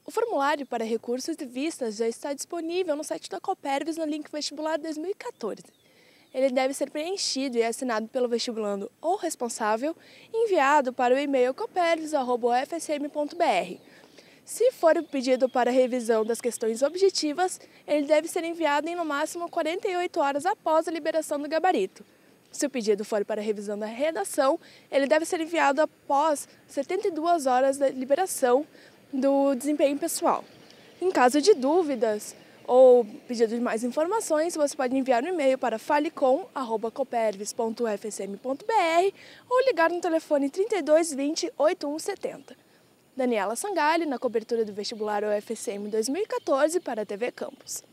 O formulário para recursos e vistas já está disponível no site da Copérvis no link Vestibular 2014. Ele deve ser preenchido e assinado pelo vestibulando ou responsável e enviado para o e-mail copervis@ufsm.br. Se for o pedido para revisão das questões objetivas, ele deve ser enviado em no máximo 48 horas após a liberação do gabarito. Se o pedido for para revisão da redação, ele deve ser enviado após 72 horas da liberação do desempenho pessoal. Em caso de dúvidas ou pedido de mais informações, você pode enviar um e-mail para falecom@copervis.ufsm.br ou ligar no telefone 32 20 8170. Daniela Sangalli, na cobertura do vestibular UFSM 2014 para a TV Campus.